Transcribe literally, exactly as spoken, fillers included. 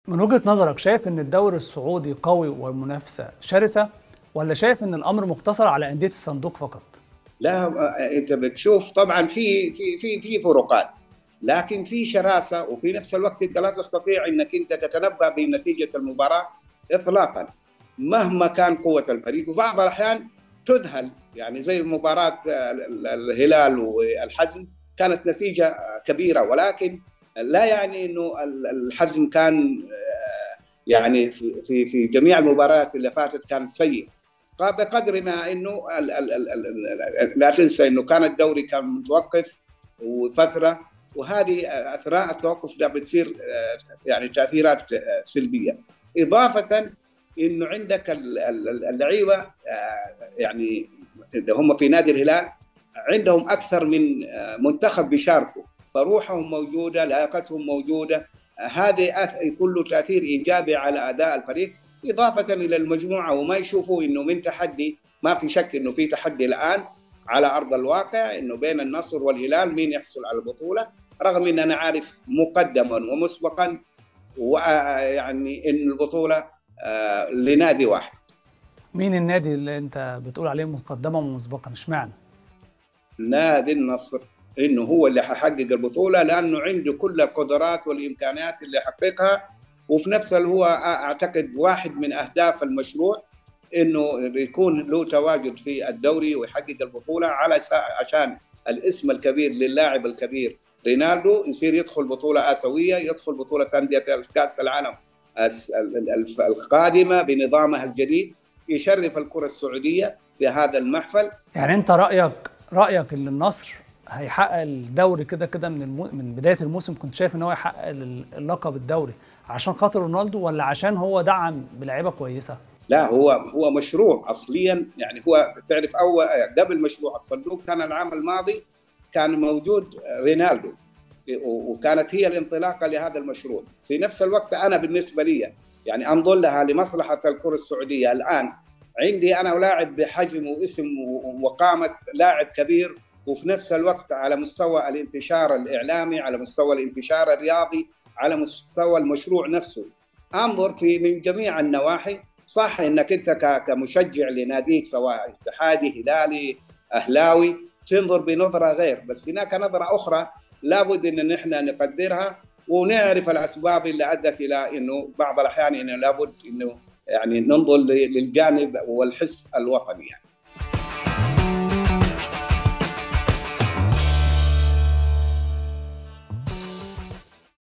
من وجهة نظرك شايف ان الدوري السعودي قوي والمنافسة شرسة، ولا شايف ان الامر مقتصر على أندية الصندوق فقط؟ لا، انت بتشوف طبعا في في في في فروقات، لكن في شراسه، وفي نفس الوقت انت لا تستطيع انك انت تتنبأ بنتيجه المباراه اطلاقا مهما كان قوه الفريق. وفي بعض الاحيان تذهل، يعني زي مباراه الهلال والحزم كانت نتيجه كبيره، ولكن لا يعني انه الحزم كان يعني في في في جميع المباريات اللي فاتت كان سيء، بقدر ما انه ال ال ال ال لا تنسى انه كان الدوري كان متوقف وفتره، وهذه اثناء التوقف ده بتصير يعني تاثيرات سلبيه. اضافه انه عندك اللعيبه يعني اللي هم في نادي الهلال عندهم اكثر من منتخب بيشاركوا، فروحهم موجوده، لياقتهم موجوده، هذا يكون له تاثير ايجابي على اداء الفريق، اضافه الى المجموعه، وما يشوفوا انه من تحدي. ما في شك انه في تحدي الان على ارض الواقع، انه بين النصر والهلال مين يحصل على البطوله، رغم ان انا عارف مقدما ومسبقا ويعني ان البطوله لنادي واحد. مين النادي اللي انت بتقول عليه مقدما ومسبقا؟ اشمعنى؟ نادي النصر، انه هو اللي حيحقق البطوله، لانه عنده كل القدرات والامكانيات اللي يحققها، وفي نفس الوقت هو اعتقد واحد من اهداف المشروع انه يكون له تواجد في الدوري ويحقق البطوله، على عشان الاسم الكبير للاعب الكبير رينالدو يصير يدخل بطوله اسيويه، يدخل بطوله انديه كاس العالم القادمه بنظامها الجديد، يشرف الكره السعوديه في هذا المحفل. يعني انت رايك رايك ان النصر هيحقق الدوري كده كده من المو... من بدايه الموسم؟ كنت شايف ان هو يحقق اللقب الدوري عشان خاطر رونالدو، ولا عشان هو دعم بلعيبه كويسه؟ لا، هو هو مشروع اصليا، يعني هو تعرف اول قبل مشروع الصندوق كان العام الماضي كان موجود رينالدو، وكانت هي الانطلاقه لهذا المشروع. في نفس الوقت انا بالنسبه لي يعني انظر لها لمصلحه الكره السعوديه. الان عندي انا لاعب بحجم واسم وقامه لاعب كبير، وفي نفس الوقت على مستوى الانتشار الاعلامي، على مستوى الانتشار الرياضي، على مستوى المشروع نفسه، انظر في من جميع النواحي. صح انك انت كمشجع لناديك سواء اتحادي، هلالي، اهلاوي، تنظر بنظره غير، بس هناك نظره اخرى لابد ان نحن نقدرها ونعرف الاسباب اللي ادت الى انه بعض الاحيان انه لابد انه يعني ننظر للجانب والحس الوطني يعني.